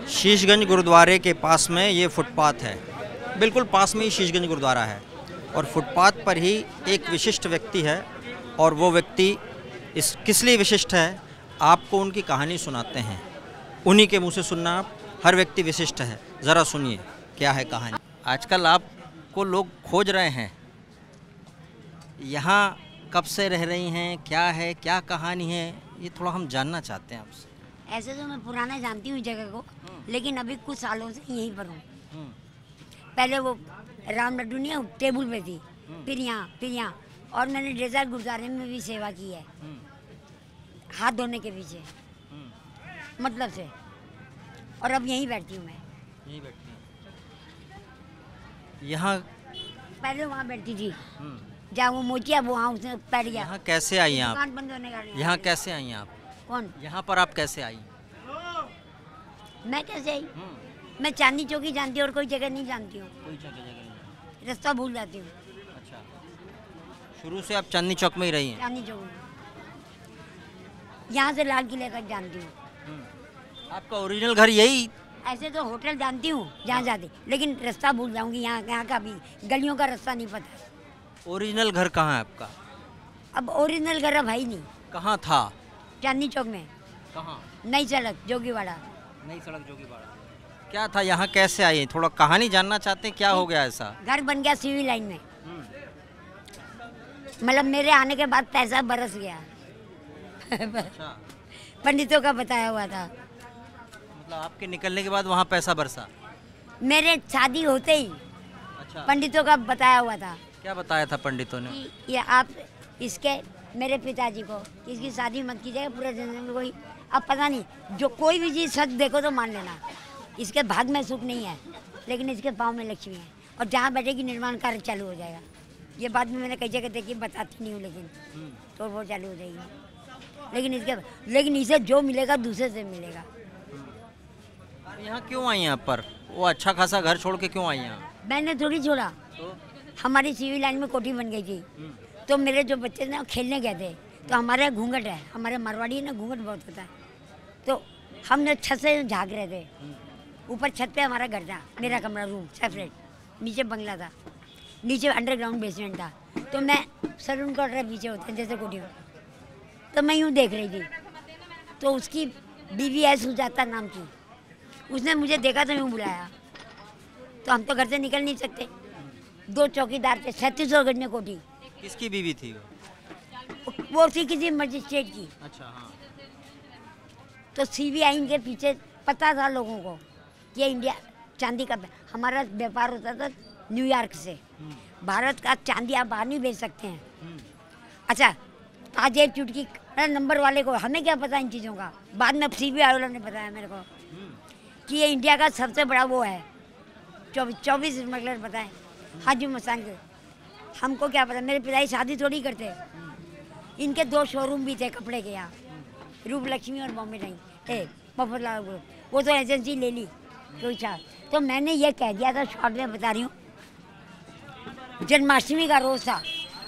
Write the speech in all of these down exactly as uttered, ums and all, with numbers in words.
शीशगंज गुरुद्वारे के पास में ये फुटपाथ है, बिल्कुल पास में ही शीशगंज गुरुद्वारा है और फुटपाथ पर ही एक विशिष्ट व्यक्ति है और वो व्यक्ति इस किस लिए विशिष्ट है आपको उनकी कहानी सुनाते हैं। उन्हीं के मुंह से सुनना आप, हर व्यक्ति विशिष्ट है, ज़रा सुनिए क्या है कहानी। आजकल आपको लोग खोज रहे हैं, यहाँ कब से रह रही हैं, क्या है, क्या कहानी है, ये थोड़ा हम जानना चाहते हैं आपसे। ऐसे तो मैं पुराना जानती हूँ जगह को, लेकिन अभी कुछ सालों से यहीं पर हूँ। पहले वो राम लड्डू नहीं टेबल पे थी, फिर यहाँ फिर यहाँ और मैंने डेजर्ट गुरुद्वारे में भी सेवा की है, हाथ धोने के पीछे मतलब से, और अब यहीं बैठती हूँ मैं। यहीं बैठती हूँ यहाँ? पहले वहाँ बैठती थी जहाँ वो मोचिया वो वहाँ उसने बैठ गया। यहाँ कैसे आई आप? दुकान बंद होने का। यहाँ कैसे आई आप? कौन? यहाँ पर आप कैसे आई? मैं कैसे आई? मैं चांदनी चौकी जानती हूँ और कोई जगह नहीं जानती हूँ। कोई जगह जगह नहीं? रास्ता भूल जाती हूँ। अच्छा, शुरू से आप चांदनी चौक में ही रही हैं? चांदनी चौक में, यहाँ से लाल किले तक जानती हूँ। आपका ओरिजिनल घर यही? ऐसे तो होटल जानती हूँ जहाँ जाती, लेकिन रास्ता भूल जाऊँगी, यहाँ यहाँ का भी गलियों का रास्ता नहीं पता। ओरिजिनल घर कहाँ है आपका? अब ओरिजिनल घर अब है ही नहीं। कहाँ था? चांदनी चौक में। कहाँ? नई सड़क जोगीवाड़ा। नई सड़क जोगीवाड़ा। क्या था, यहाँ कैसे आई? थोड़ा कहानी जानना चाहते हैं, क्या हो गया ऐसा? घर बन गया सिविल लाइन में, मतलब मेरे आने के बाद पैसा बरस गया। अच्छा। पंडितों का बताया हुआ था। मतलब आपके निकलने के बाद वहाँ पैसा बरसा? मेरे शादी होते ही अच्छा। पंडितों का बताया हुआ था। क्या बताया था पंडितों ने? कि ये आप इसके मेरे पिताजी को इसकी शादी मत कीजिएगा, पूरे जन्म में कोई, अब पता नहीं, जो कोई भी चीज़ सच देखो तो मान लेना, इसके भाग में सुख नहीं है लेकिन इसके पाँव में लक्ष्मी है, और जहाँ बैठेगी निर्माण कार्य चालू हो जाएगा। ये बात में मैंने कई जगह देखी, बताती नहीं हूँ, लेकिन तो वो चालू हो जाएगी। लेकिन इसके लेकिन इसे जो मिलेगा दूसरे से मिलेगा। यहाँ क्यों आई यहाँ पर? वो अच्छा खासा घर छोड़ के क्यों आई यहाँ? मैंने थोड़ी छोड़ा, तो? हमारी सिविल लाइन में कोठी बन गई थी, तो मेरे जो बच्चे ना खेलने गए थे, तो हमारे घूंघट है, हमारे मारवाड़ी है ना, घूंघट बहुत होता है, तो हमने छत से झाँक रहे थे। ऊपर छत पे हमारा घर था, मेरा कमरा रूम सेपरेट, नीचे बंगला था, नीचे अंडरग्राउंड बेसमेंट था, तो मैं सलून क्वार्टर पीछे होते हैं जैसे कोठी में, तो मैं यूँ देख रही थी, तो उसकी बीवी है सुजाता नाम की, उसने मुझे देखा तो यूँ बुलाया, तो हम तो घर से निकल नहीं सकते, दो चौकीदार थे, छत्तीस सौ गज में कोठी। किसकी बीवी थी वो? वो उसी किसी मजिस्ट्रेट की। अच्छा, हाँ। तो सीबीआई इनके पीछे, पता था लोगों को कि इंडिया चांदी का, हमारा व्यापार होता था न्यूयॉर्क से, भारत का चांदी आप बाहर नहीं भेज सकते हैं। अच्छा, आज एक चुटकी नंबर वाले को, हमें क्या पता इन चीज़ों का, बाद में सीबीआई वालों ने बताया मेरे को कि ये इंडिया का सबसे बड़ा वो है, चौबीस चौबीस स्मगलर बताएं हाजी मसान के, हमको क्या पता, मेरे पिताजी शादी थोड़ी करते। इनके दो शोरूम भी थे कपड़े के यहाँ, रूप लक्ष्मी और Bombay time, A Mafatlal group, वो तो एजेंसी ले ली कोई चार। तो मैंने ये कह दिया था, शॉर्ट में बता रही हूँ, जन्माष्टमी का रोज था,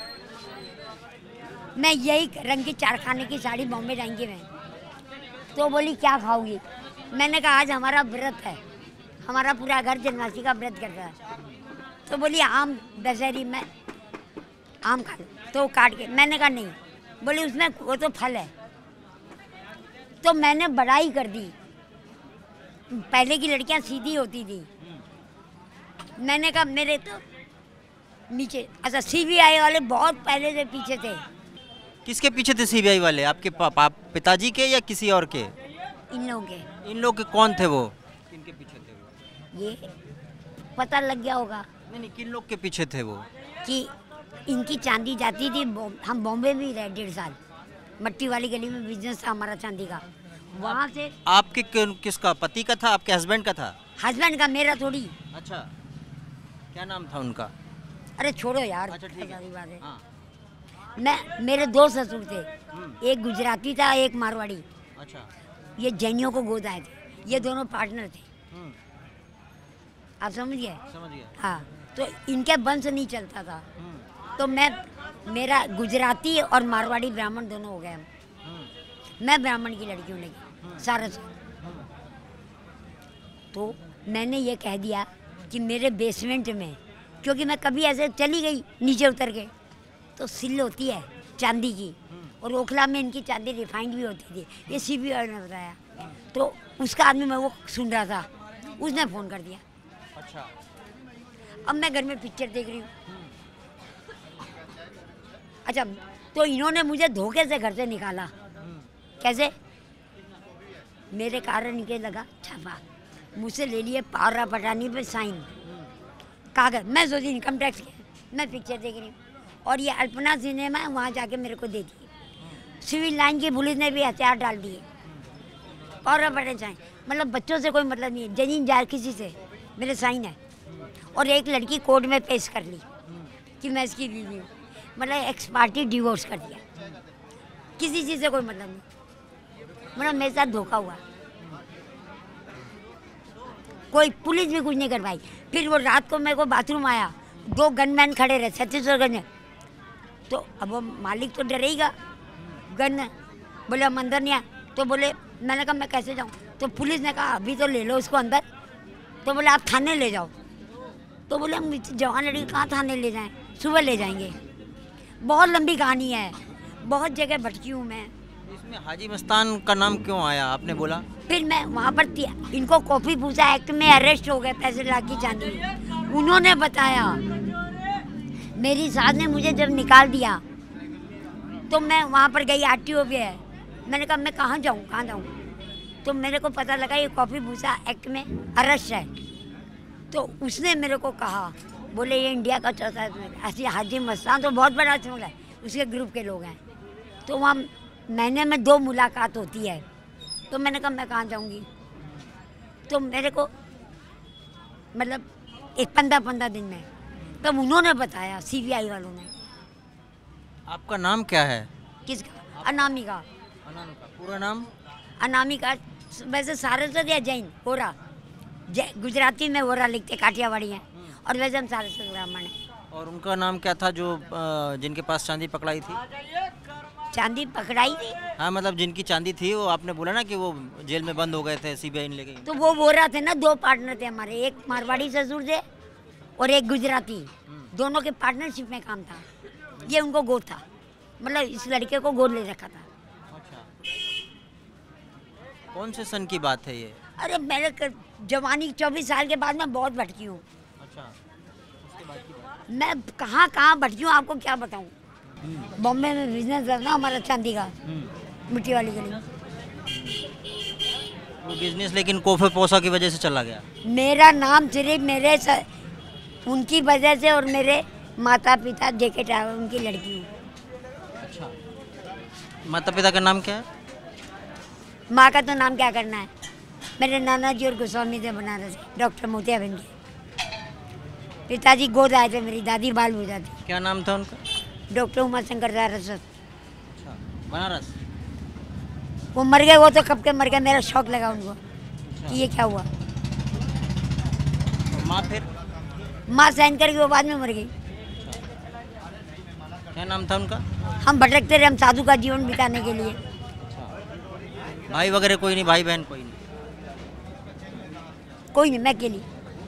मैं यही रंग की चार खाने की साड़ी बॉम्बे जाएंगी मैं, तो बोली क्या खाओगी? मैंने कहा आज हमारा व्रत है, हमारा पूरा घर जन्माष्टमी का व्रत करता है, तो बोली आम दशहरी में आम खा लो, तो काट के, मैंने कहा नहीं, बोली उसमें वो तो फल है, तो मैंने बड़ाई कर दी। पहले की लड़कियां सीधी होती थी, मैंने कहा मेरे तो नीचे, अच्छा सीबीआई वाले बहुत पहले से पीछे थे। किसके पीछे थे सीबीआई वाले? आपके पापा पिताजी के या किसी और के? इन लोगों के। इन लोग के कौन थे वो? किनके पीछे थे वो? ये पता लग गया होगा। नहीं नहीं, किन लोग के पीछे थे वो? कि इनकी चांदी जाती थी, हम बॉम्बे में रहे डेढ़ साल, मट्टी वाली गली में बिजनेस था हमारा चांदी का, वहाँ से। आपके किसका, पति का था, आपके हस्बैंड का था? हस्बैंड का, मेरा थोड़ी। अच्छा, क्या नाम था उनका? अरे छोड़ो यार। अच्छा ठीक है। बात है। हाँ। मैं, मेरे दो ससुर थे, एक गुजराती था एक मारवाड़ी। अच्छा। ये जैनियों को गोद आए थे, ये दोनों पार्टनर थे, आप समझ गए? समझ गया। हाँ, तो इनके वंश नहीं चलता था, तो मैं, मेरा गुजराती और मारवाड़ी ब्राह्मण दोनों हो गए हम। मैं ब्राह्मण की लड़की हूँ, लेकिन सारा तो मैंने ये कह दिया कि मेरे बेसमेंट में, क्योंकि मैं कभी ऐसे चली गई नीचे उतर के, तो सिल होती है चांदी की, और ओखला में इनकी चांदी रिफाइंड भी होती थी, ये सी बी आई ने बताया। तो उसका आदमी मैं वो सुन रहा था, उसने फ़ोन कर दिया। अच्छा। अब मैं घर में पिक्चर देख रही हूँ। अच्छा, तो इन्होंने मुझे धोखे से घर से निकाला। कैसे? मेरे कारण इनके लगा छापा, मुझसे ले लिए पावरा पटानी पे साइन, कागज। मैं सोची इनकम टैक्स के, मैं पिक्चर देख रही हूँ, और ये अल्पना सिनेमा है, वहाँ जाके मेरे को दे दी। सिविल लाइन की पुलिस ने भी हथियार डाल दिए, पावरा पटानी साइन। मतलब बच्चों से कोई मतलब नहीं है, जनीन जाए किसी से, मेरे साइन है। और एक लड़की कोर्ट में पेश कर ली कि मैं इसकी बीवी हूँ, मतलब एक्स पार्टी डिवोर्स कर दिया, किसी चीज़ से कोई मतलब नहीं। मतलब मेरे साथ धोखा हुआ, कोई पुलिस भी कुछ नहीं कर पाई। फिर वो रात को मेरे को बाथरूम आया, दो गनमैन खड़े रहे छत्तीसगढ़ में, तो अब वो मालिक तो डरेगा, गन बोले हम अंदर नहीं आए। तो बोले, मैंने कहा मैं कैसे जाऊँ? तो पुलिस ने कहा अभी तो ले लो उसको अंदर। तो बोले आप थाने ले जाओ। तो बोले हम जवान लड़की कहाँ थाने ले जाएं, सुबह ले जाएंगे। बहुत लंबी कहानी है, बहुत जगह भटकी हूँ मैं। इसमें हाजी मस्तान का नाम क्यों आया, आपने बोला? फिर मैं वहाँ पर थी, इनको कॉफी पूछा एक्ट में अरेस्ट हो गए, पैसे लाख की चांदी। उन्होंने बताया, मेरी सास ने मुझे जब निकाल दिया तो मैं वहाँ पर गई, आर टी ओ पे है। मैंने कहा मैं कहाँ जाऊँ कहाँ जाऊँ? तो मेरे को पता लगा ये कॉफी भूसा एक्ट में अरेस्ट है। तो उसने मेरे को कहा, बोले ये इंडिया का चौथा ऐसी हाजी मस्तान तो बहुत बड़ा चौल है, उसके ग्रुप के लोग हैं। तो वहाँ महीने में दो मुलाकात होती है। तो मैंने कहा मैं कहाँ जाऊँगी? तो मेरे को मतलब एक पंद्रह पंद्रह दिन में तब उन्होंने बताया, सी बी आई वालों ने। आपका नाम क्या है? किसका? अनामिका। अनामिका, पूरा नाम? अनामिका, वैसे सारस्वत या जैन, वोरा, गुजराती में वोरा लिखते, काठियावाड़ी हैं, और वैसे हम सारस्वत ब्राह्मण हैं। और उनका नाम क्या था जो जिनके पास चांदी पकड़ाई थी? चांदी पकड़ाई थी? हाँ, मतलब जिनकी चांदी थी, वो आपने बोला ना कि वो जेल में बंद हो गए थे, सी बी आई ने ले गई। तो वो वोरा थे ना, दो पार्टनर थे हमारे, एक मारवाड़ी ससुर थे और एक गुजराती, दोनों के पार्टनरशिप में काम था। ये उनको गोद था, मतलब इस लड़के को गोद ले रखा था। अच्छा, कौन से सन की बात है ये? अरे मेरे जवानी चौबीस साल के बाद मैं बहुत भटकी हूँ। अच्छा, उसके बाद की बात? मैं कहाँ कहाँ भटकी हूँ आपको क्या बताऊँ। बॉम्बे में बिजनेस है ना हमारा चांदी का, मिट्टी वाली गली। वो बिजनेस लेकिन कोफे पोसा की वजह से चला गया। मेरा नाम सिर्फ मेरे स... उनकी वजह से, और मेरे माता पिता जेके टावर उनकी लड़की हूँ। अच्छा, माता पिता का नाम क्या है? माँ का तो नाम क्या करना है, मेरे नाना जी और गोस्वामी थे बनारस, डॉक्टर मोतियाबिंद के। पिताजी गोद आए थे, मेरी दादी बाल बुझा थी। क्या नाम था उनका? डॉक्टर उमा शंकर सारस्वत। अच्छा, बनारस। वो मर गए, वो तो कब के मर गए, मेरा शौक लगा उनको। अच्छा। कि ये क्या हुआ। माँ फिर? माँ साइन करके वो बाद में मर गई। अच्छा। क्या नाम था उनका? हम भटकते रहे, हम साधु का जीवन बिताने के लिए। अच्छा। भाई वगैरह कोई नहीं, भाई बहन कोई नहीं? कोई नहीं, मैं अकेली।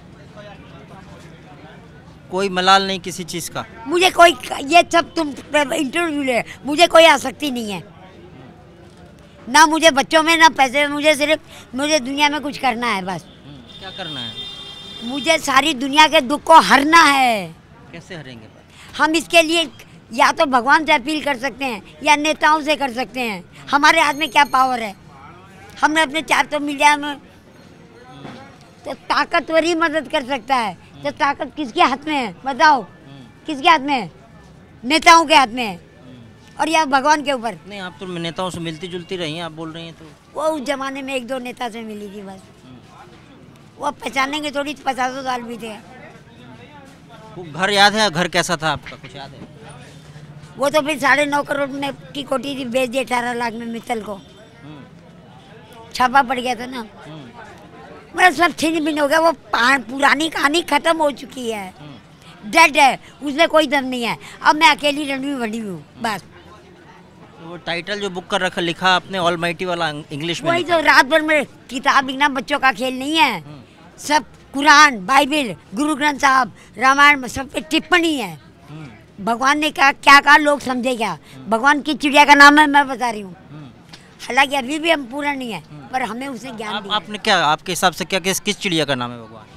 कोई मलाल नहीं किसी चीज़ का? मुझे कोई, ये सब तुम इंटरव्यू ले, मुझे कोई आसक्ति नहीं है ना, मुझे बच्चों में ना पैसे में। मुझे सिर्फ मुझे दुनिया में कुछ करना है बस। क्या करना है? मुझे सारी दुनिया के दुख को हरना है। कैसे हरेंगे? हम इसके लिए या तो भगवान से अपील कर सकते हैं या नेताओं से कर सकते हैं। हमारे हाथ में क्या पावर है? हमने अपने चार तो मीडिया में, तो ताकतवर ही मदद कर सकता है। तो ताकत किसके हाथ में है बताओ? किसके हाथ में है? नेताओं के हाथ में है, और या भगवान के ऊपर। नहीं, आप तो नेताओं से मिलती जुलती रही हैं, आप बोल रही हैं। तो वो उस जमाने में एक दो नेता से मिली थी बस, वो पहचानेंगे थोड़ी, पचासों साल भी थे। वो घर याद है? घर कैसा था आपका, कुछ याद है? वो तो फिर साढ़े नौ करोड़ में की कोठी थी, बेच दी अठारह लाख में मित्तल को, छापा पड़ गया था ना। मतलब सब छिन भिन हो गया, वो पुरानी कहानी खत्म हो चुकी है, डेड है, उसमें कोई दम नहीं है। अब मैं अकेली रणवी बनी हूँ बस। वो टाइटल जो बुक कर रखा लिखा आपने, ऑलमाइटी वाला, इंग्लिश में? वही तो, रात भर में किताब लिखना बच्चों का खेल नहीं है। सब कुरान, बाइबिल, गुरु ग्रंथ साहब, रामायण सब पे टिप्पणी है। भगवान ने कहा क्या कहा लोग समझे क्या? भगवान की चिड़िया का नाम है मैं बता रही हूँ। हालांकि अभी भी हम पूरा नहीं है पर हमें उसने ज्ञान आप, दिया। आपने क्या आपके हिसाब से क्या किस किस चिड़िया का नाम है भगवान?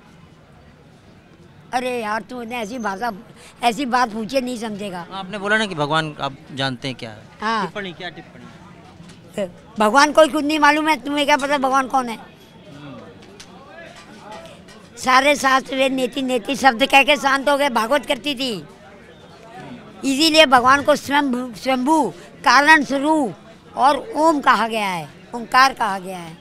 अरे यार तूने ऐसी भाषा ऐसी बात पूछे नहीं समझेगा। आपने बोला ना कि भगवान आप जानते हैं क्या है? हाँ। टिप्पणी क्या टिप्पणी? भगवान को खुद नहीं मालूम है, तुम्हें क्या पता भगवान कौन है? सारे शास्त्र वे नेति नेति शब्द कह के शांत हो गए। भागवत करती थी, इसीलिए भगवान को स्वयं स्वयंभू, कारण स्वरूप और ओम कहा गया है, ओंकार कहा गया है।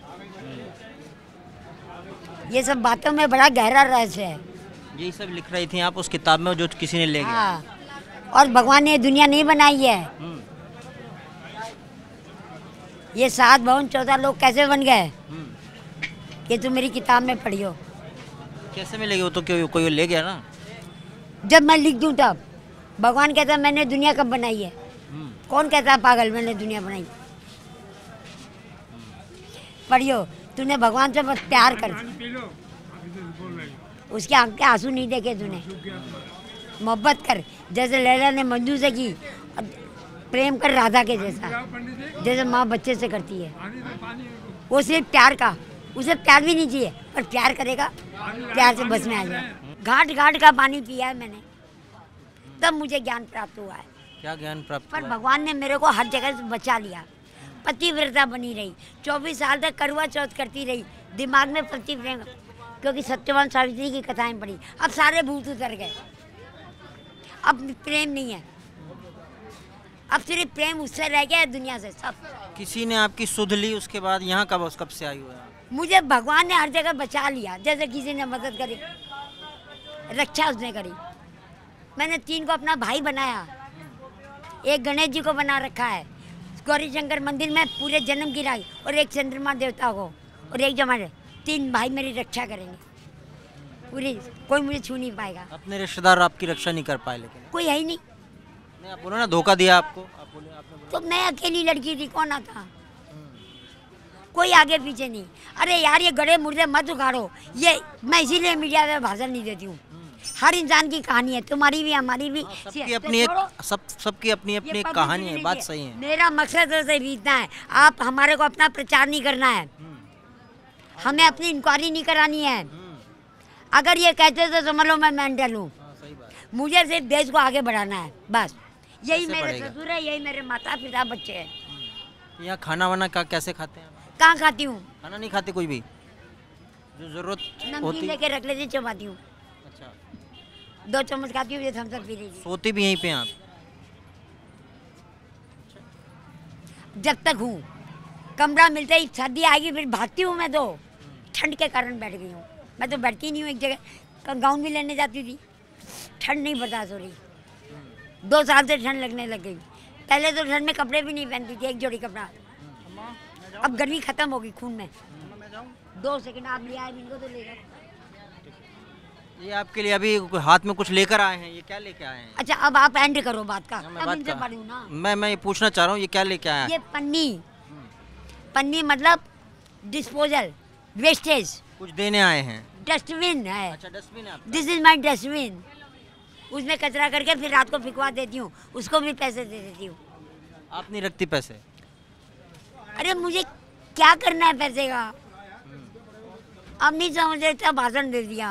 ये सब बातों में बड़ा गहरा रहस्य है। यही सब लिख रही थी आप उस किताब में जो किसी ने ले गया। हाँ, और भगवान ने ये दुनिया नहीं बनाई है। ये सात भवन चौदह लोग कैसे बन गए ये तो मेरी किताब में पढ़ियो। कैसे मिलेगी? वो तो क्यों कोई ले गया ना। जब मैं लिख दूं तब भगवान कहता है मैंने दुनिया कब बनाई है? कौन कहता है पागल मैंने दुनिया बनाई? पढ़ियो। तूने भगवान से बस प्यार कर, उसके आंख के आंसू नहीं देखे तूने। मोहब्बत कर जैसे लैला ने मंजू से की, प्रेम कर राधा के जैसा, जैसे माँ बच्चे से करती है। वो सिर्फ प्यार का, उसे प्यार भी नहीं चाहिए पर प्यार करेगा, प्यार से बस में आ जाए। घाट घाट का पानी पिया है मैंने, तब मुझे ज्ञान प्राप्त हुआ है। क्या ज्ञान प्राप्त पर हुआ? भगवान ने मेरे को हर जगह से बचा लिया। पतिव्रता बनी रही, चौबीस साल तक करवा चौथ करती रही, दिमाग में पति प्रेम, क्योंकि सत्यवान सावित्री की कथाएं पढ़ी। अब सारे भूत उतर गए, अब प्रेम नहीं है, अब सिर्फ प्रेम उससे रह गया है दुनिया से सब। किसी ने आपकी सुध ली उसके बाद यहाँ कब कब से आई हुआ है? मुझे भगवान ने हर जगह बचा लिया। जैसे किसी ने मदद करी, रक्षा उसने करी। मैंने तीन को अपना भाई बनाया, एक गणेश जी को बना रखा है गौरी शंकर मंदिर में पूरे जन्म की राई, और एक चंद्रमा देवता को, और एक जमाने तीन भाई मेरी रक्षा करेंगे पूरी, कोई मुझे छू नहीं पाएगा। अपने रिश्तेदार आपकी रक्षा नहीं कर पाए लेकिन? कोई है ही नहीं। नहीं, आप बोलो ना धोखा दिया आपको। आप बोले, आपने बोला। तो मैं अकेली लड़की थी, कौन आता? कोई आगे पीछे नहीं। अरे यार ये गड़े मुर्दे मत उखाड़ो, ये मैं इसीलिए मीडिया में भाषण नहीं देती हूँ। हर इंसान की कहानी है, तुम्हारी भी हमारी भी। सबकी अपनी एक सब सबकी अपनी अपनी एक कहानी है। बात सही है। मेरा मकसद से बीतना है, आप हमारे को अपना प्रचार नहीं करना है, हमें अपनी इंक्वायरी नहीं करानी है। अगर ये कहते तो समझ लो मैं मेंटल हूँ। मुझे सिर्फ देश को आगे बढ़ाना है बस। यही मेरे ससुर है, यही मेरे माता पिता बच्चे हैं। यहाँ खाना वाना का कैसे खाते हैं? कहाँ खाती हूँ? खाना नहीं खाते कोई भी? जो जरूरत नमकीन होती। लेके रख लेती, चबाती हूँ, अच्छा। दो चम्मच खाती हूँ, ये थम्स अप पी लेती। सोती भी यहीं पे आप? जब तक हूँ, कमरा मिलते ही सर्दी आएगी फिर भागती हूँ मैं। तो ठंड के कारण बैठ गई हूँ, मैं तो बैठती नहीं हूँ एक जगह। गाउन भी लेने जाती थी, ठंड नहीं बर्दाश्त हो रही। दो साल से ठंड लगने लग गई। पहले तो ठंड में कपड़े भी नहीं पहनती थी, एक जोड़ी कपड़ा। अब गर्मी खत्म होगी खून में। दो सेकंड आप ले आए, इनको तो ले गए। ये आपके लिए अभी हाथ में कुछ लेकर आए हैं, ये क्या लेके आए हैं? अच्छा अब आप एंड करो बात का, मैं अब बात इनसे कर- पढ़ूँ ना। मैं मैं ये पूछना चाह रहा हूँ, ये क्या लेके आए हैं? ये पन्नी, पन्नी मतलब डिस्पोजल, वेस्टेज, कुछ देने आए हैं? डस्टबिन है। अच्छा डस्टबिन है आपका? This is my dustbin. उसमें कचरा करके फिर रात को फिकवा देती हूँ, उसको भी पैसे दे देती हूँ। आप नहीं रखती पैसे? अरे मुझे क्या करना है पैसे का? अब नहीं समझ रहे, इतना भाषण दे दिया,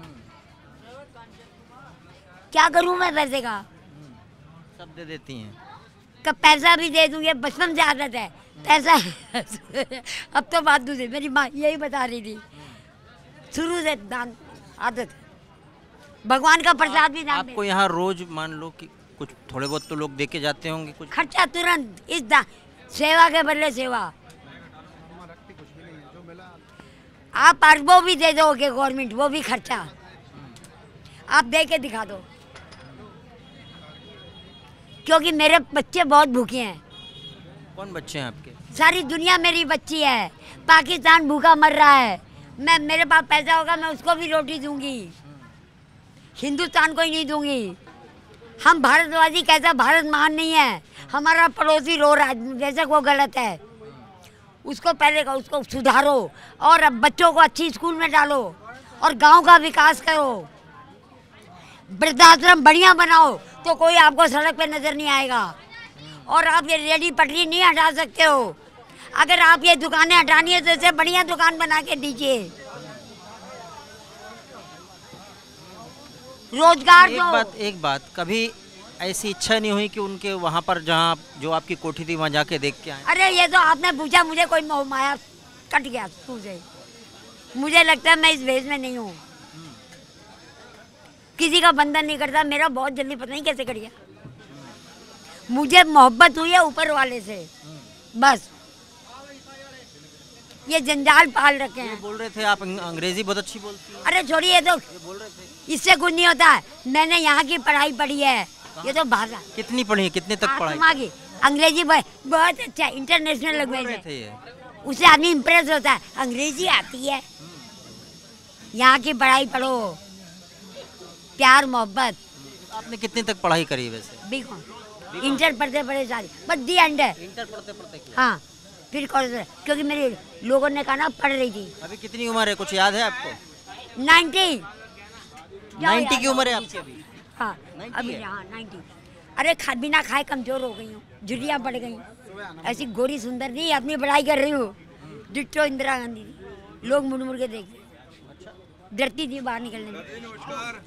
क्या करूँ मैं पैसे का? सब दे देती हैं। कब पैसा भी दे दूँ, ये बचपन से आदत है पैसा। अब तो बात दूसरी, मेरी माँ यही बता रही थी, शुरू से दान आदत है। भगवान का प्रसाद भी दान। आपको यहाँ रोज मान लो कि कुछ थोड़े बहुत तो लोग दे के जाते होंगे कुछ? खर्चा तुरंत इस दा, सेवा के बदले सेवा। आप अरबों भी दे दोगे गवर्नमेंट, वो भी खर्चा। आप दे के दिखा दो, क्योंकि मेरे बच्चे बहुत भूखे हैं। कौन बच्चे हैं आपके? सारी दुनिया मेरी बच्ची है। पाकिस्तान भूखा मर रहा है, मैं मेरे पास पैसा होगा मैं उसको भी रोटी दूंगी, हिंदुस्तान को ही नहीं दूंगी। हम भारतवासी कैसा, भारत महान नहीं है, हमारा पड़ोसी रो रहा है, बेशक वो गलत है, उसको पहले का उसको सुधारो और अब बच्चों को अच्छी स्कूल में डालो और गांव का विकास करो, वृद्धाश्रम बढ़िया बनाओ तो कोई आपको सड़क पे नजर नहीं आएगा। और आप ये रेडी पटरी नहीं हटा सकते हो। अगर आप ये दुकानें हटानी है तो इसे बढ़िया दुकान बना के दीजिए, रोजगार एक दो। बात एक बात कभी ऐसी इच्छा नहीं हुई कि उनके वहाँ पर जहाँ जो आपकी कोठी थी वहाँ जाके देख के आए? अरे ये तो आपने पूछा, मुझे कोई मोह माया कट गया तुझे। मुझे लगता है मैं इस भेष में नहीं हूँ, किसी का बंधन नहीं करता। मेरा बहुत जल्दी पता नहीं कैसे कट गया। मुझे मोहब्बत हुई है ऊपर वाले से, बस। ये जंजाल पाल रखे ये हैं। बोल रहे थे आप अंग- अंग्रेजी बहुत अच्छी बोलती हैं। अरे छोड़िए, तो ये बोल रहे थे। इससे कुछ नहीं होता है। मैंने यहाँ की पढ़ाई पढ़ी है, ये तो भाषा कितनी पढ़ी है, कितने तक पढ़ाई? आत्मा की अंग्रेजी ब- बहुत अच्छा, इंटरनेशनल लैंग्वेज बोल रहे है। थे ये। उससे आदमी इम्प्रेस होता है। अंग्रेजी आती है, यहाँ की पढ़ाई पढ़ो, प्यार मोहब्बत। आपने कितने तक पढ़ाई करी है वैसे? बी कॉम, इंटर पढ़ते पढ़े सारी, बस दी एंड है। इंटर पढ़ते पढ़ते किया। हाँ, फिर कॉलेज, क्योंकि मेरे लोगों ने कहा ना पढ़ रही थी। अभी कितनी उम्र है, कुछ याद है आपको? नाइन्टी नाइन्टी की उम्र है आपकी अभी? हाँ नाइन्टी अभी, है? हाँ नाइन्टी। अरे खा बिना खाए कमजोर हो गई हूँ, झुर्रियाँ पड़ गई। ऐसी गोरी सुंदर नहीं, अपनी पढ़ाई कर रही हूँ। डिट्टो इंदिरा गांधी थी। लोग मुड़ मुड़ के देखते, डरती थी बाहर निकलने में।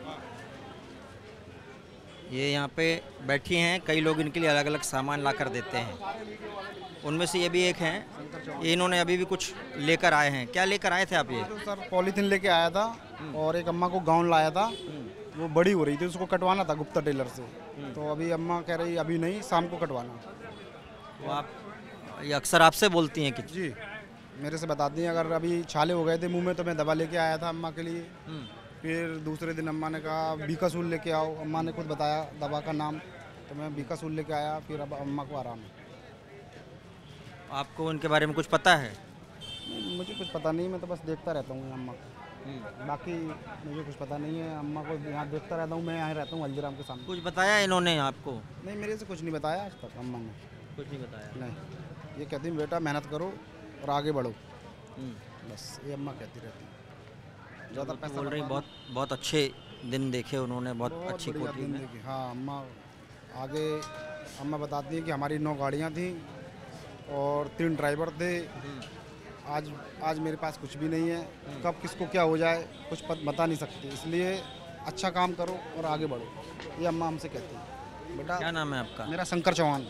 ये यहाँ पे बैठी हैं, कई लोग इनके लिए अलग अलग सामान ला कर देते हैं। उनमें से ये भी एक हैं, ये इन्होंने अभी भी कुछ लेकर आए हैं। क्या लेकर आए थे आप ये? तो सर पॉलीथीन लेके आया था और एक अम्मा को गाउन लाया था, वो बड़ी हो रही थी, उसको कटवाना था गुप्ता टेलर से। तो अभी अम्मा कह रही अभी नहीं, शाम को कटवाना। वो आप ये अक्सर आपसे बोलती हैं कि जी, मेरे से बताती हैं अगर अभी छाले हो गए थे मुंह में तो मैं दवा लेके आया था अम्मा के लिए। फिर दूसरे दिन अम्मा ने कहा बीकासूल लेके आओ, अम्मा ने खुद बताया दवा का नाम, तो मैं बीकासूल लेके आया। फिर अब अम्मा को आराम है। आपको उनके बारे में कुछ पता है? नहीं, मुझे कुछ पता नहीं, मैं तो बस देखता रहता हूँ अम्मा को, बाकी मुझे कुछ पता नहीं है। अम्मा को यहाँ देखता रहता हूँ, मैं यहाँ रहता हूँ हल्दीराम के सामने। कुछ बताया इन्होंने आपको? नहीं, मेरे से कुछ नहीं बताया आज तक अम्मा ने। कुछ नहीं बताया। नहीं, ये कहती हैं बेटा मेहनत करो और आगे बढ़ो, बस ये अम्मा कहती रहती है। ज़्यादा पैसा बोल रही बर्बाद बहुत बहुत अच्छे दिन देखे उन्होंने, बहुत, बहुत अच्छी बढ़िया कोठी दिन में। देखी। हाँ, अम्मा आगे अम्मा बताती हैं कि हमारी नौ गाड़ियाँ थीं और तीन ड्राइवर थे। आज आज मेरे पास कुछ भी नहीं है, कब किसको क्या हो जाए कुछ पत, बता नहीं सकते, इसलिए अच्छा काम करो और आगे बढ़ो, ये अम्मा हमसे कहती है। बेटा क्या नाम है आपका? मेरा शंकर चौहान।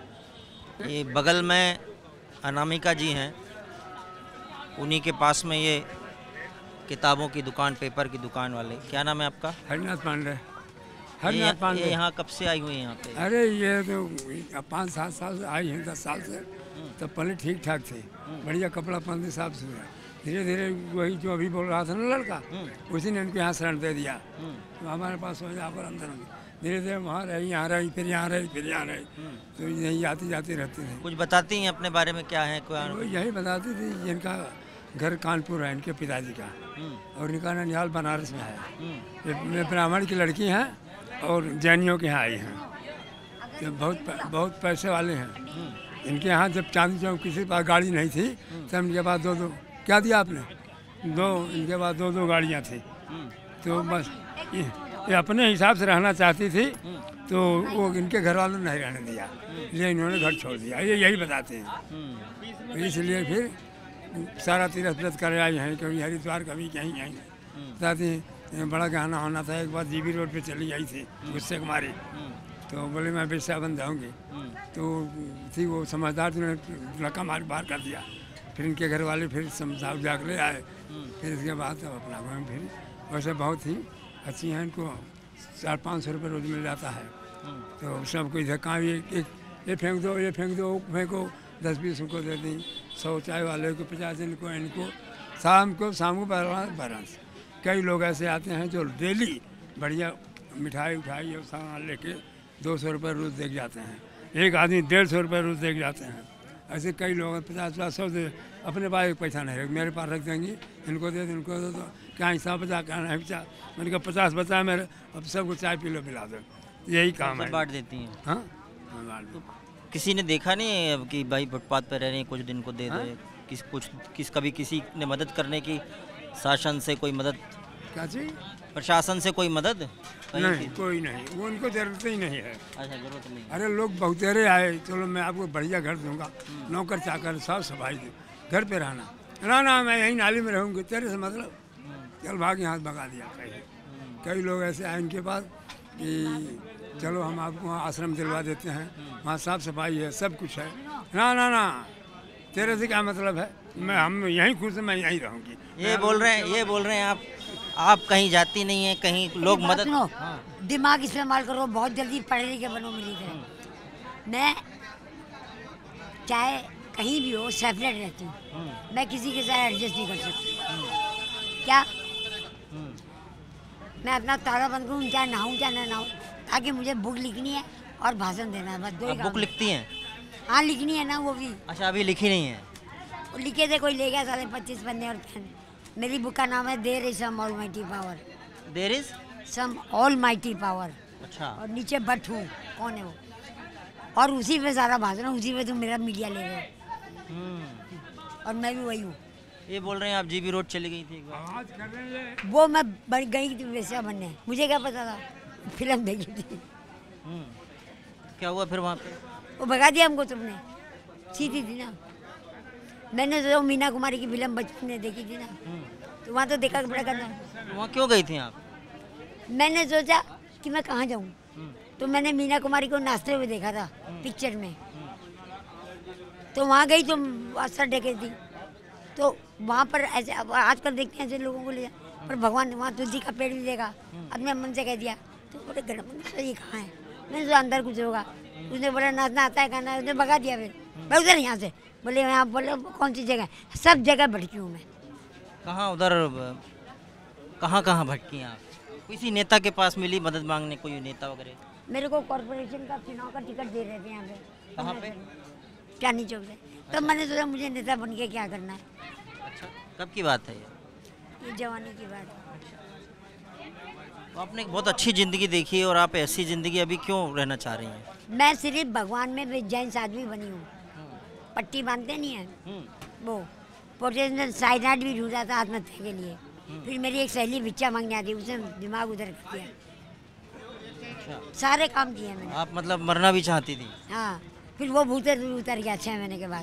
ये बगल में अनामिका जी हैं, उन्हीं के पास में ये किताबों की दुकान, पेपर की दुकान वाले। क्या नाम है आपका? हरिनाथ पांडे। ये हरिनाथ ये पांडे। यहाँ कब से आई हुई हैं यहाँ पे? अरे ये तो पाँच सात साल से आई हैं, दस साल से। तब पहले ठीक ठाक थे, बढ़िया कपड़ा पहनते, साफ सुथरा। धीरे धीरे वही जो अभी बोल रहा था ना लड़का, उसी ने इनको यहाँ शरण दे दिया। तो हमारे पास हो यहाँ पर अंदर धीरे धीरे वहाँ रही, यहाँ रही, फिर यहाँ रही, फिर यहाँ रही, तो यही आती जाती रहती थी। कुछ बताती हैं अपने बारे में, क्या है क्या? वो यही बताती थी, जिनका घर कानपुर है, इनके पिताजी का, और इनका ननिहाल बनारस में है। ये ब्राह्मण की लड़की हैं और जैनियों के यहाँ आई हैं, तो बहुत बहुत पैसे वाले हैं। इनके यहाँ जब चांदी चौक किसी के पास गाड़ी नहीं थी, तब इनके पास दो दो, क्या दिया आपने, दो, इनके पास दो दो गाड़ियाँ थी। तो बस ये, ये अपने हिसाब से रहना चाहती थी, तो वो इनके घर वालों ने नहीं रहने दिया, इसलिए इन्होंने घर छोड़ दिया। ये यही बताते हैं। इसलिए फिर सारा तीर्थ व्रत कर आई हैं, कभी हरिद्वार, कभी कहीं कहीं बताती हैं। बड़ा गहना होना था, एक बार जीबी रोड पे चली आई थी गुस्से कुमारी, तो बोले मैं बेस्या बन जाऊँगी, तो थी वो समझदार, तो उन्होंने लका मार बाहर कर दिया। फिर इनके घर वाले फिर समझा उजा के ले आए, फिर इसके बाद तब अपना घूम फिर। वैसे बहुत ही अच्छी हैं, इनको चार पाँच सौ रुपये रोज मिल जाता है, तो सबको इधर कहाँ ये ये फेंक दो, ये फेंक दो, फेंको, दस बीस उनको दे दी, सौ चाय वाले को, पचास इनको, इनको शाम को शाम को बैलेंस। कई लोग ऐसे आते हैं जो डेली बढ़िया मिठाई उठाई और सामान लेके दो सौ रुपये रोज़ देख जाते हैं। एक आदमी डेढ़ सौ रुपये रोज़ देख जाते हैं। ऐसे कई लोग पचास पचास सौ दे, अपने पास एक पैसा नहीं रख, मेरे पास रख देंगे, इनको दे दो, इनको दे दो, क्या हिसाब बचा, क्या नहीं बचा। मैंने कहा पचास बचा मेरे, अब सबको चाय पी लो, पिला दो, यही काम है। बांट देती हैं? हाँ, बांट दो। किसी ने देखा नहीं अब कि भाई फुटपाथ पर रह रहे हैं, कुछ दिन को दे दे, किस कुछ किस कभी किसी ने मदद करने की, शासन से कोई मदद, क्या चीज? प्रशासन से कोई मदद कहीं नहीं, की? कोई नहीं, वो उनको जरूरत ही नहीं है। अच्छा, जरूरत नहीं। अरे लोग बहुतेरे आए, चलो मैं आपको बढ़िया घर दूंगा, नौकर चाकर साफ सफाई दे, घर पे रहना, ना ना मैं यहीं नाली में रहूँगी, तेरे से मतलब, चल भाग यहाँ भगा दिया। कई कई लोग ऐसे आए इनके पास कि चलो हम आपको वहाँ आश्रम दिलवा देते हैं, वहाँ साफ सफाई है, सब कुछ है। ना ना ना, तेरे से क्या मतलब है, मैं हम यहीं खुश हैं, मैं यहीं रहूँगी। ये बोल रहे हैं ये बोल रहे हैं आप आप कहीं जाती नहीं है, कहीं लोग बात मदद। सुनो, हाँ। दिमाग इस्तेमाल करो, बहुत जल्दी पढ़े लिखे बनो मेरी तरह। मैं चाहे कहीं भी हो सेपरेट रहती हूँ, मैं किसी के साथ एडजस्ट नहीं कर सकती। क्या मैं अपना ताला बंद करूँ, चाहे नहाऊँ चाहे ना नहाऊँ, ताकि मुझे बुक लिखनी है और भाषण देना है, बस दो ही आप काम बुक है। लिखती हैं? हाँ लिखनी है ना, वो भी अच्छा, अभी लिखी नहीं है। वो लिखे थे, कोई ले गया साढ़े पच्चीस पन्ने और पेन। मेरी बुक का नाम है there is some almighty power, there is some almighty power, अच्छा, और नीचे बट हूँ, कौन है वो, और उसी पे सारा भाषण है, उसी पे तुम मेरा मीडिया ले रहे हो, हम्म। और मैं भी वही हूँ। ये बोल रहे हैं आप जीबी रोड चली गई थी एक बार। आज कर रहे हैं वो मैं बन गई थी वैसा बनने, मुझे क्या पता था, फिल्म देखी थी। हम्म। क्या हुआ फिर वहाँ पे? वो भगा दिया हमको तुमने, सीधी थी ना। मैंने तो मीना कुमारी की फिल्म बचपन में देखी थी ना, तो वहाँ तो देखा बड़ा करना। वहाँ क्यों गई थी आप? मैंने सोचा कि मैं कहाँ जाऊँ, तो मैंने मीना कुमारी को नाचते हुए देखा था पिक्चर में, तो वहाँ गई तो असर डेके थी, तो वहाँ पर ऐसे अब आजकल देखते हैं ऐसे लोगों को ले जा, पर भगवान वहाँ तुलसी का पेड़ भी देखा, अपने मन से कह दिया, तो बोले घर में ये कहाँ है, मैंने सोचा अंदर कुछ होगा, उसने बोला नाचना आता है गाना, उसने भगा दिया। फिर मैं उधर यहाँ से बोले यहाँ, बोले कौन सी जगह, सब जगह भटकी हूँ मैं। कहाँ उधर कहाँ कहाँ भटकी हैं आप? किसी नेता के पास मिली मदद मांगने, कोई नेता वगैरह? मेरे को कॉर्पोरेशन का चुनाव का टिकट दे रहे थे यहाँ पे। कहाँ पे? चांदनी चौक से। तब मैंने सोचा मुझे नेता बन के क्या करना है। अच्छा, कब की बात है ये? ये जवानी की बात है। तो आपने एक बहुत अच्छी ज़िंदगी देखी है, और आप ऐसी ज़िंदगी अभी क्यों रहना चाह रही हैं? मैं सिर्फ भगवान में भी जैन साध्वी बनी हूँ। पट्टी बांधते नहीं है हम्म। वो, प्रोटेस्टेंट साइनाइड भी ढूंढा था आत्महत्या के लिए, फिर मेरी एक सहेली भिक्षा मांगने आती, उसने दिमाग उधर कर दिया। अच्छा, सारे काम किए मैंने। आप मतलब मरना भी चाहती थी? हाँ, फिर वो भूत उतर गया छः महीने के बाद।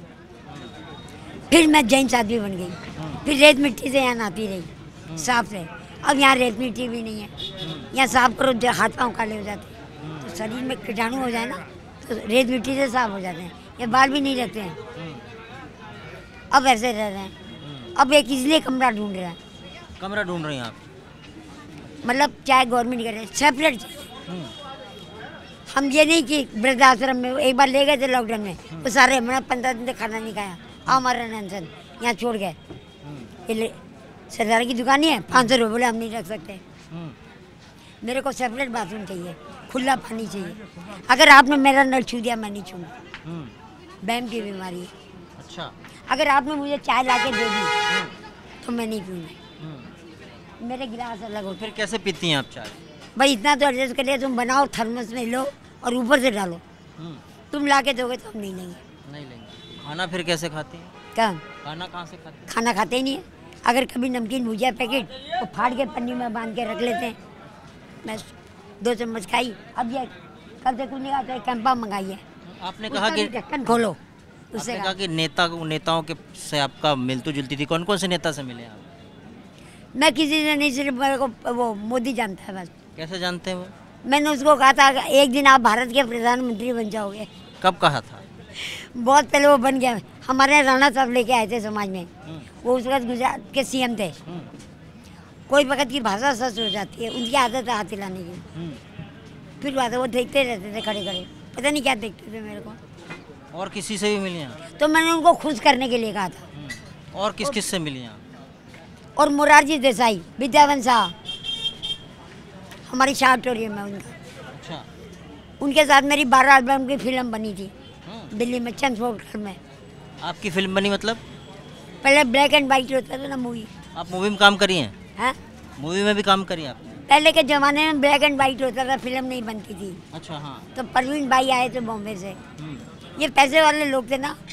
फिर मैं जैन साध्वी बन गई, फिर रेत मिट्टी से यहाँ नहाती रही साफ से। अब यहाँ रेत मिट्टी भी नहीं है, यहाँ साफ करो जो हाथ पाँव काले हो जाते हैं, तो शरीर में कीटाणु हो जाए ना तो रेत मिट्टी से साफ हो जाते हैं, ये बाल भी नहीं रहते हैं। अब ऐसे रह रहे हैं, अब एक इसलिए कमरा ढूंढ रहा है, कमरा ढूंढ रही हैं आप? मतलब चाहे गवर्नमेंट करे सेपरेट चाहिए। हम ये नहीं कि वृद्धाश्रम में एक बार ले गए थे लॉकडाउन में, वो सारे मैंने पंद्रह दिन तक खाना नहीं खाया, हमारा टेंशन यहाँ छोड़ गए। ये ले- सरदार की दुकान ही है, पाँच सौ रुपये बोले हम नहीं रख सकते। मेरे को सेपरेट बाथरूम चाहिए, खुला पानी चाहिए। अगर आपने मेरा नल छू दिया मैं नहीं छूँगा, बैम की बीमारी है। अच्छा, अगर आपने मुझे चाय ला के दे दी तो मैं नहीं पीऊँगा, मेरे गिलास अलग होते। फिर कैसे पीती हैं आप चाय? भाई इतना तो एडजस्ट करिए, तुम बनाओ थर्मस में लो और ऊपर से डालो, तुम ला के दोगे तो हम नहीं लेंगे। नहीं लेंगे। खाना फिर कैसे खाती हैं? क्या खाना कहाँ से खाती हैं? खाना खाते ही नहीं है। अगर कभी नमकीन भुजिया पैकेट तो फाड़ के पन्नी में बांध के रख लेते हैं, मैं दो चम्मच खाई। अब ये कल से कुछ नहीं खाता, कैंपा मंगाई है, आपने कहा उसका कि भी ढक्कन खोलो, उससे आपने कहा कि नेता नेताओं के से आपका मिलती जुलती थी, कौन कौन से नेता से मिले आप? मैं किसी से नहीं, सिर्फ मेरे को वो मोदी जानता है बस। कैसे जानते हैं वो? मैंने उसको कहा था एक दिन आप भारत के प्रधानमंत्री बन जाओगे। कब कहा था? बहुत पहले वो बन गया, हमारे यहाँ राणा साहब लेके आए थे समाज में, वो उस वक्त गुजरात के सीएम थे। कोई वक्त की भाषा सच हो जाती है, उनकी आदत है हाथ हिलाने की। फिर बात है वो देखते रहते थे खड़े खड़े, पता नहीं क्या देखते थे मेरे को। और किसी से भी मिली हैं? तो मैंने उनको खुश करने के लिए कहा था। और किस किस से मिली हैं? और मोरारजी देसाई, विद्यावन शाह, हमारी शाह ऑडिटोरियम में उनका, अच्छा, उनके साथ मेरी बारह एल्बम की फिल्म बनी थी दिल्ली में चंद्रफोर्ड में। आपकी फिल्म बनी मतलब? पहले ब्लैक एंड वाइट होता था ना मूवी। आप मूवी में काम करी हैं? हाँ, मूवी में भी काम करी आप? पहले के ज़माने में ब्लैक एंड वाइट होता था, फिल्म नहीं बनती थी। अच्छा, हाँ। तो परवीन भाई आए थे बॉम्बे से, ये पैसे वाले लोग थे ना।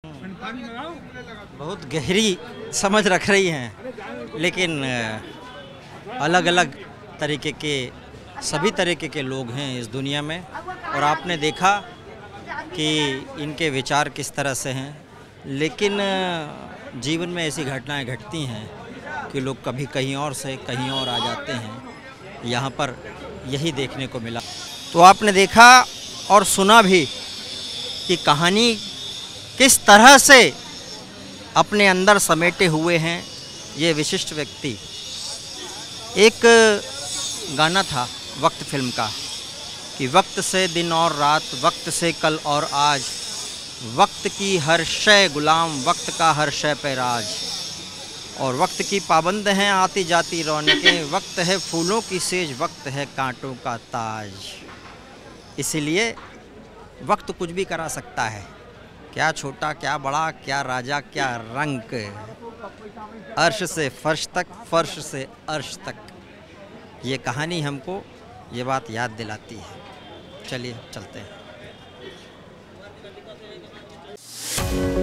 बहुत गहरी समझ रख रही हैं, लेकिन अलग अलग तरीके के सभी तरीके के लोग हैं इस दुनिया में, और आपने देखा कि इनके विचार किस तरह से हैं। लेकिन जीवन में ऐसी घटनाएं घटती हैं कि लोग कभी कहीं और से कहीं और आ जाते हैं। यहाँ पर यही देखने को मिला। तो आपने देखा और सुना भी कि कहानी किस तरह से अपने अंदर समेटे हुए हैं ये विशिष्ट व्यक्ति। एक गाना था वक्त फिल्म का कि वक्त से दिन और रात, वक्त से कल और आज, वक्त की हर शय गुलाम, वक्त का हर शय पे राज, और वक्त की पाबंद हैं आती जाती रौनकें, वक्त है फूलों की सेज, वक्त है कांटों का ताज। इसीलिए वक्त कुछ भी करा सकता है, क्या छोटा क्या बड़ा, क्या राजा क्या रंक, अर्श से फर्श तक, फर्श से अर्श तक। ये कहानी हमको ये बात याद दिलाती है। चलिए चलते हैं।